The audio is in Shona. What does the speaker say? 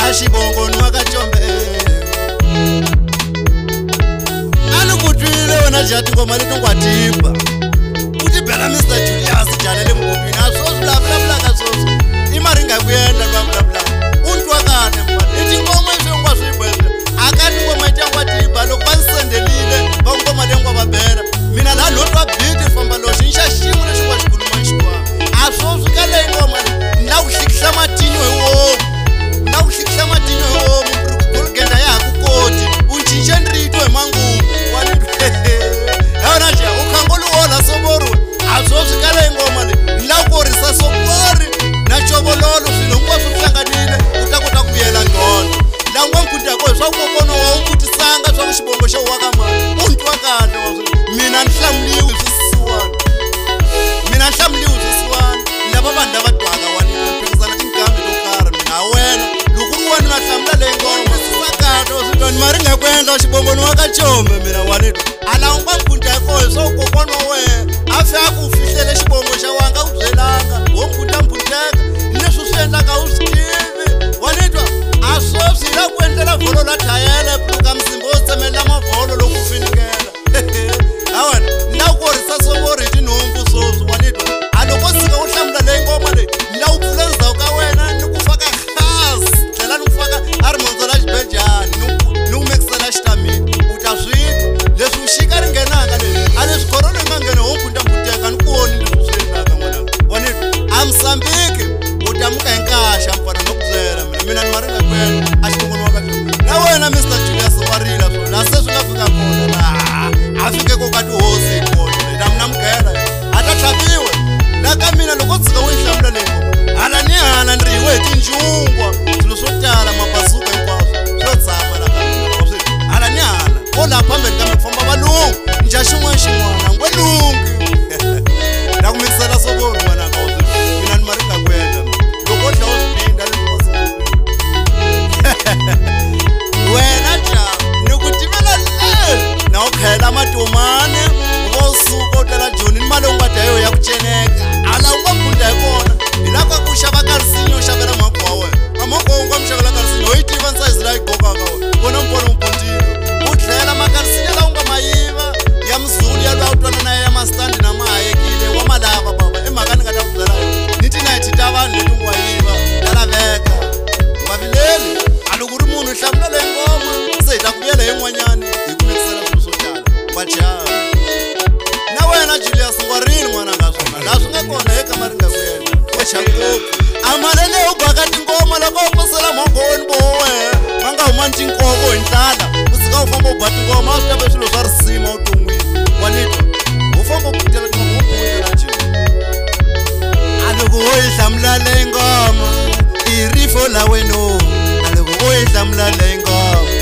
Ashibongo nwakachombe Anukutwile wena jati ngoma litungwatipa Kuti bela Mr. Julius jalele mkupini Asosu bla bla bla kasosu Imaringa kuyenda bla bla bla Untu wakane mbani Iti ngoma isi ngwa swibwende Akati ngoma iti ngwatipa Lokwa nsendelile Ngoma lengwa babera Mina la lotwa biti famba loshi Nisha shimu na shukwa shikuluma nshikwa Asosu kale ngoma Na ushikisha matinyo huo Na ushikisha matinyo huo Kulgenda ya kukoti Unchinche ndritwe mangu Wani Eonaja ukangolu ola soboru Asosu kale ngoma Na ukorisa sobori Na chobololo Silongwa suflanganile Utakuta kuyela ngono Na ngwa mkuta kwa Swa kukono wa umkuti sanga Swa mshibongo sha wakama Untu wakane Mina nhlamliwe zisiwani Mina nhlamliwe zisiwani Laba banda batwaka wani Pekisana tinkambi tokara Mina wena Lukuru wani nahlamla le ngoma Sisakato Sitwani maringa kwenda Shibongo nwakachombe Mina wanitu Ala ngwa mkuta kwa Swa kukono we Afe akufihlele shibongo sha wanga uzelanga Womkuta mputeka Nesu sendaka usikivi Wanitwa Asosi la kuendela volo la tayele Pluka msimboze mela mavolo Lokufinikela Awana Na ukorisa sobori Tinombu sosu Wanitwa Alokosika uhlamla le ngoma le Na upulenza ukawena Nukufaka khas Tlela nukufaka Armonzola jibejani Nukumekisela shitamini Utaswitu Lesu ushika ringenaka le Ale sikorone mangene Womkunta mputeka Nukuoni Lesusenaka mwana Wanitwa Amsambiki Utamuka enkasha Mpana nokuzera Mina ni maringa kwena Ashibongo wakati Na wena Mr. Julius warila Nasesu nafika kona Afike kokati hosi kona Damna mkela Atachabiwe Laka mina lokotsika wihlamla lengo Ala ni hana ndriwe tinjungwa Silusotala mapasuka mpasu Shotsama laka mina Ala ni hana Ola pambe kame kufamba balungu Njashumwa shimwana Ngwe lungu Nakumikisela soboru mwana kauzi Mina ni maringa kwena Lokotla hospinda Wena ja Nukutimela Na ukhela matomane Ukosuko utela joni Nimale ungwadayo ya kucheneka Ala unga mkunda yekona Ilaka kushaba karsinyo Shabela mwakwa we Amoko unga mshabela karsinyo Oitiva nsa Israel koka kawe Kona mpono mpontino Ukhela makarsinyo la unga maiva Ya mzuli ya lwa utwana na ya mastandi na maaye kile Wamalava baba Emakani kata kuzela Niti na ititavani letu ngwaiva Dala veka Wavileli Alukuru munu hlamla le ngoma Seita kubiyela yengwanyani Ikumekisela sulusotala Wachana Na wena Julius ngwarini mwana ngasona Lasunga kona heka maringa kwena Wachakoku Amalele ugwakati ngoma Lako upasela mongoni bowe Manga umanti nkoko inhlala Usika ufamba ubhati ngoma Asitabe silo sarisima utungwini Wanito Ufamba upitela ngoma Upumwitela jiwa Aluku hlamla le ngoma Irifo la weno Aluku hlamla le ngoma